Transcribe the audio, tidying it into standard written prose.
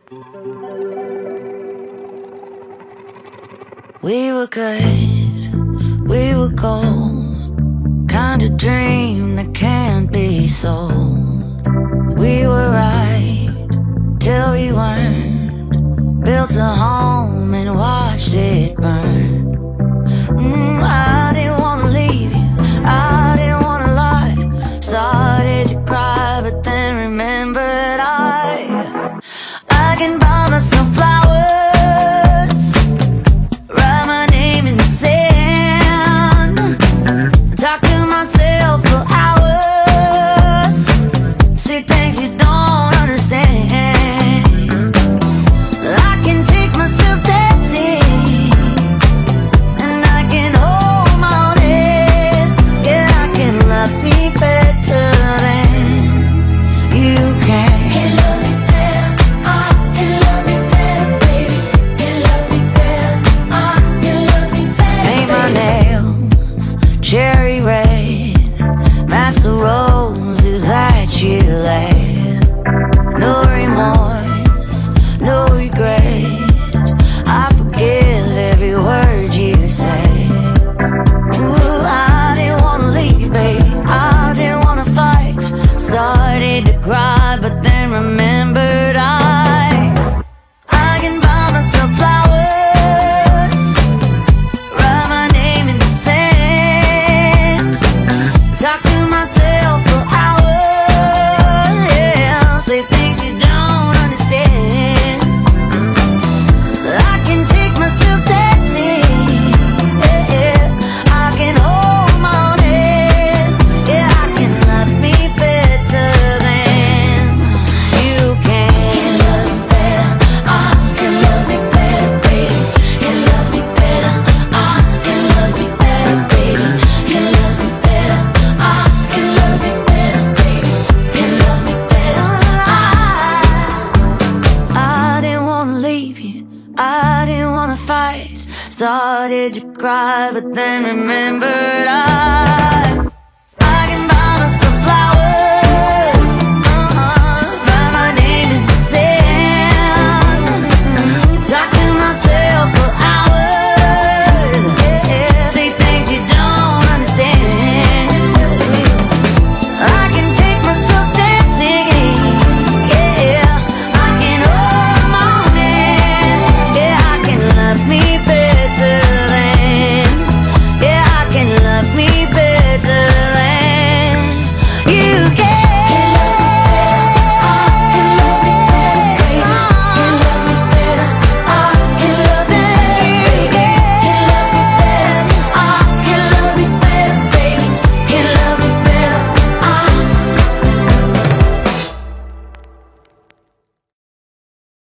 We were good, we were gold, kind of dream that can't be sold. We were right till we weren't, built a home and watched it burn. I didn't wanna leave you, I didn't wanna lie. Started to cry, but then remembered I can buy myself flowers, write my name in the sand, talk to myself for hours, say things you don't understand. I can take myself dancing, and I can hold my own head. Yeah, I can love me better than you can. Can love me better, I can love me better, baby. Can love me better, I can love me better. Paint my nails cherry red, match the roses that you laid. No remorse, no regret, I forgive every word you say. Ooh, I didn't wanna leave you, babe, I didn't wanna fight. Started to cry, but then remembered I can buy myself flowers, write my name in the sand, talk to myself for hours, yeah, say things you don't understand. I can take myself dancing, yeah, I can hold my own head. Yeah, I can love me better than you can. Can love me better, I can love me better, baby. Can love me better, I can love me better, baby. Can love me better, I can love me better, baby. Can love me better, I didn't wanna leave you, I didn't wanna fight. Started to cry, but then remembered